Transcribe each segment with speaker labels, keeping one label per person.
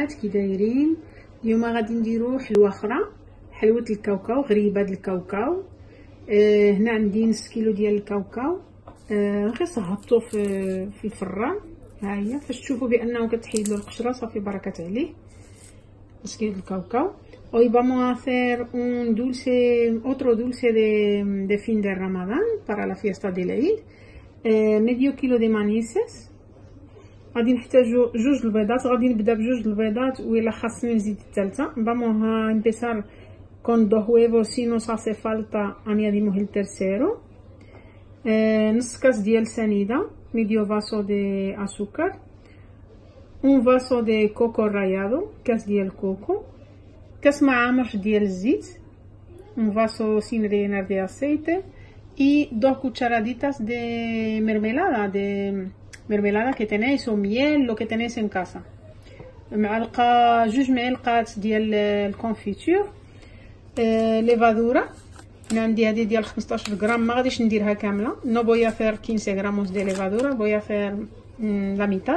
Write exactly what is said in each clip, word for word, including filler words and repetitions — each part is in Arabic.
Speaker 1: البنات كي دايرين؟ اليوم غادي نديرو حلوه اخرى، حلوه الكاوكاو، غريبه د الكاوكاو. آه هنا عندي نص كيلو ديال الكاوكاو، آه غير صهبطو في في الفران. ها هي فاش تشوفوا بانه كتحيد له القشره صافي بركه عليه. نص كيلو الكاوكاو. Hoy vamos a hacer un dulce, otro dulce de, de fin de Ramadán para la fiesta del Eid. آه medio kilo de manises. غادي نحتاجو جوج البيضات، غادي نبدا بجوج البيضات وإلا خاصني نزيد الثالثه. Vamos a empezar con dos huevos, si nos hace falta añadimos el tercero. eh, نص كاس ديال سنيده، medio vaso de azúcar, un vaso de coco rallado، كاس ديال كوكو، كاس معامر ديال الزيت، un vaso sin rellenar de aceite y dos cucharaditas de mermelada de mermelada que tenéis o miel lo que tenéis en casa. معلقه جوج معلقات ديال الكونفيتور. آه ليفادورا عندي هذه ديال خمسطاش غرام، ما غاديش نديرها كامله. no voy a hacer quince gramos de levadura, voy a hacer mmm, la mitad.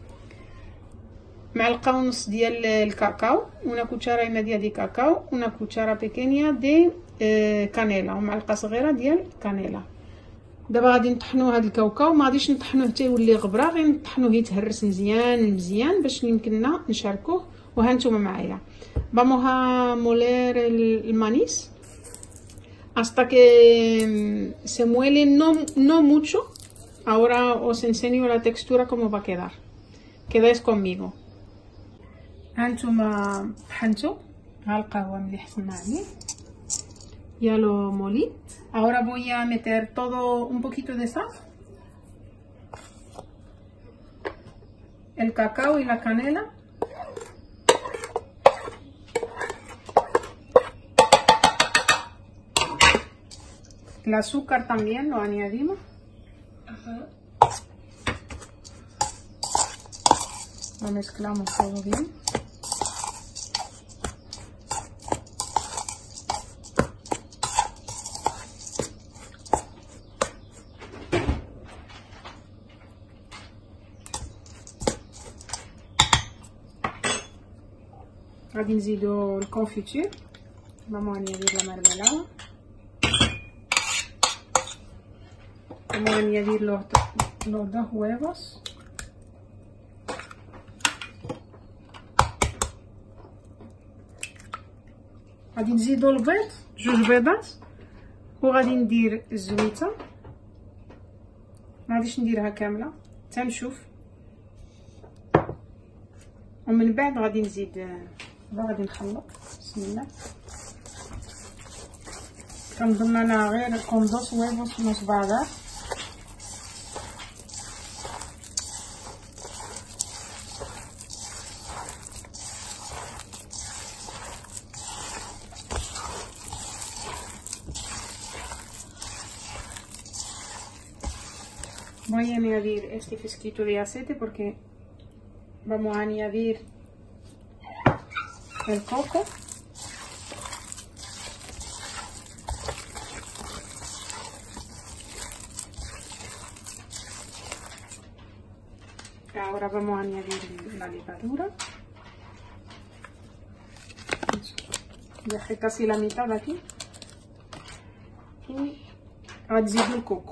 Speaker 1: معلقه ونص ديال الكاكاو، una cucharina ديال دي كاكاو، una cuchara pequeña de آه كانيلا، ومعلقه صغيره ديال كانيلا. دابا غادي نطحنوا هذا الكاوكاو، ما غاديش نطحنوه حتى يولي غبره، غير نطحنوه يتهرس مزيان مزيان باش يمكننا نشاركوه. وها نتوما معايا. vamos a moler el manis hasta que se muele no no mucho. Ahora os enseño la textura cómo va a quedar. Quedáis conmigo. ها نتوما طحنتو، ها القهوه مليح حسنا عليه، ya lo molí. Ahora voy a meter todo un poquito de sal, el cacao y la canela. El azúcar también lo añadimos. Ajá. Lo mezclamos todo bien. غادي نزيدو الكونفيتور. vamos a añadir la mermelada, vamos a añadir los, los dos huevos, غادي نزيدو البيض، جوج بيضات، وغادي ندير الزويته. ما غاديش نديرها كامله حتى نشوف، ومن بعد غادي نزيد. غادي نخلط. بسم الله. كنظن انا غير كون دوس huevos nos va a dar. Voy a añadir este fisquito de aceite porque vamos a añadir el coco. Ahora vamos a añadir la levadura. Dejé casi la mitad aquí. Y هتزيد الكوكو.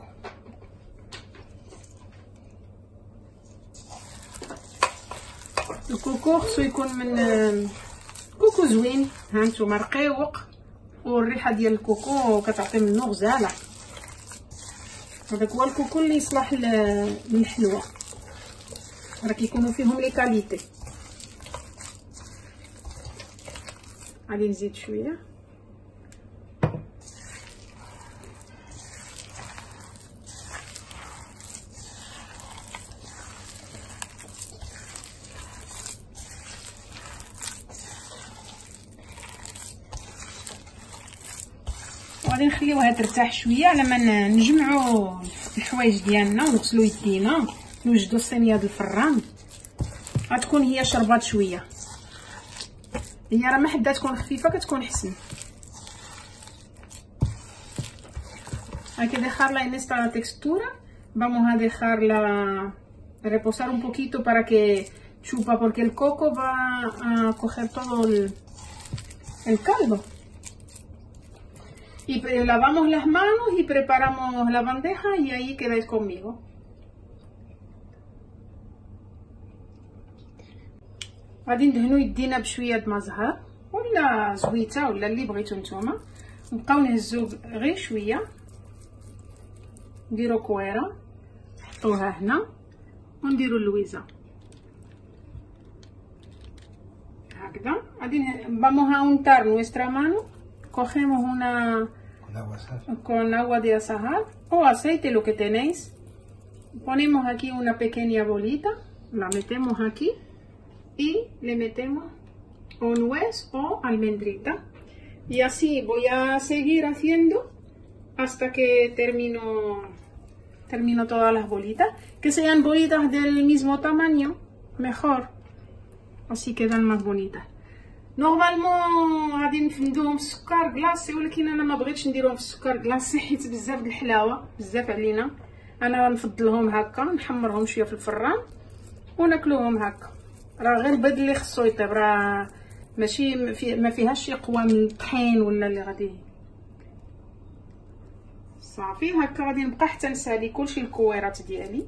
Speaker 1: الكوكو خصو يكون من كوكو زوين، ها نتوما رقيق، والريحه ديال الكوكو كتعطي منو غزاله. هذاك هو الكوكو اللي يصلح للحلوه، راه كيكونوا فيهم لي كاليتي. غادي نزيد شويه. غادي نخليوها ترتاح شويه على ما نجمعوا الحوايج ديالنا ونغسلوا يدينا، نوجدوا الصينيه ديال الفران. غتكون هي شربات شويه، هي راه ما حدا تكون خفيفه كتكون حسن. Hay que dejarla en esta textura. Vamos a dejarla reposar un poquito para que chupa porque el coco va a coger todo el, el caldo. Y lavamos las manos y preparamos la bandeja y ahí quedáis conmigo. غادي ندهنو يدينا بشويه ما زهر ولا زويته ولا اللي بغيتو نتوما. نبقاو نهزو غير شويه، نديرو كويره نحطوها هنا ونديرو اللويزه هكذا. غادي vamos a untar nuestra mano, cogemos una con agua de azahar o aceite, lo que tenéis. Ponemos aquí una pequeña bolita, la metemos aquí y le metemos o nuez o almendrita, y así voy a seguir haciendo hasta que termino termino todas las bolitas, que sean bolitas del mismo tamaño mejor, así quedan más bonitas. نورمالمون غادي نفندوهم في السكر كلاصي، ولكن انا ما بغيتش نديرهم في السكر كلاصي حيت بزاف د الحلاوه بزاف علينا. انا نفضلهم هكا، نحمرهم شويه في الفران وناكلوهم هكا. راه غير البيض اللي خصو يطيب، راه ماشي في ما فيهاش قوى من الطحين ولا اللي غادي صافي. هكا غادي نبقى حتى نسالي كلشي الكويرات ديالي.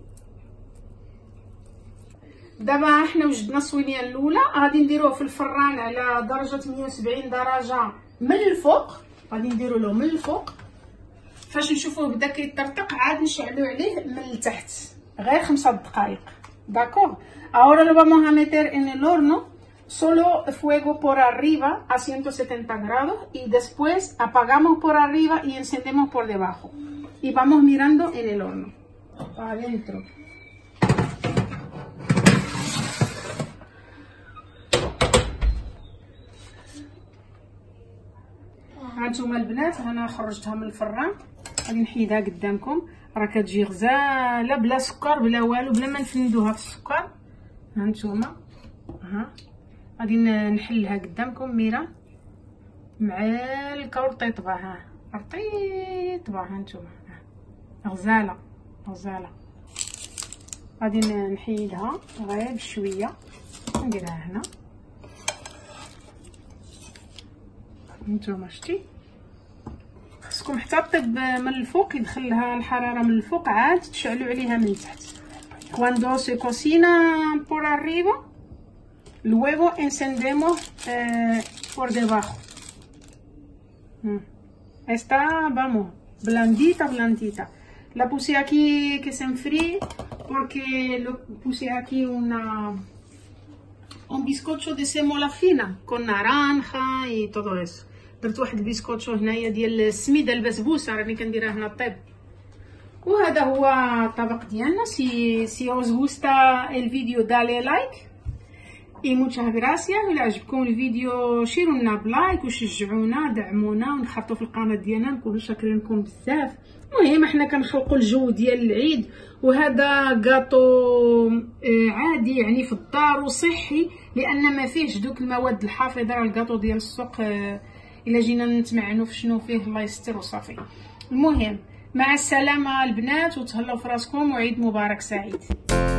Speaker 1: دابا حنا وجدنا الصوينيه الاولى، غادي نديروه في الفران على درجه مية وسبعين درجه من الفوق. غادي نديرو له من الفوق، فاش نشوفوه بدا كيطرطق عاد نشعلو عليه من التحت غير خمسة دقائق. D'accord. Ahora lo vamos a meter en el horno, solo fuego por arriba a ciento setenta grados, y después apagamos por arriba y encendemos por debajo. Y vamos mirando en el horno. Adentro. هانتوما البنات، انا خرجتها من الفران، غادي نحيدها قدامكم. راه كتجي غزاله بلا سكر بلا والو، بلا ما نفندوها في السكر. هانتوما ها غادي نحلها قدامكم ميرا معلكه ورطيطبه. ها رطيطبه هانتوما غزاله غزاله. غادي نحيدها غير بشويه، نديرها هنا. هانتوما شتي خصكم حتى طيب من الفوق، يدخلها الحراره من الفوق عاد تشعلوا عليها من التحت. Cuando se cocina por arriba, luego encendemos eh, por debajo. Mm. Está, vamos, blandita, blandita. La puse aquí que se enfríe porque lo puse aquí una un bizcocho de semola fina con naranja y todo eso. درت واحد البسكوتشو هنايا ديال السميده البسبوسه راني كنديرها هنا طيب. وهذا هو الطبق ديالنا. سي سي os gusta el vídeo dale like y muchas gracias. الا عجبكم الفيديو شيروا لنا بلايك وشجعونا دعمونا ونخرطوا في القناه ديالنا، نكونوا شاكرين لكم بزاف. المهم احنا كنخلقوا الجو ديال العيد، وهذا كاطو عادي يعني في الدار وصحي، لان ما فيهش دوك المواد الحافظه. راه الكاطو ديال السوق الا جينا نتمعنوا في شنو فيه الله يستر وصافي. المهم مع السلامه البنات، وتهلاو في راسكم، وعيد مبارك سعيد.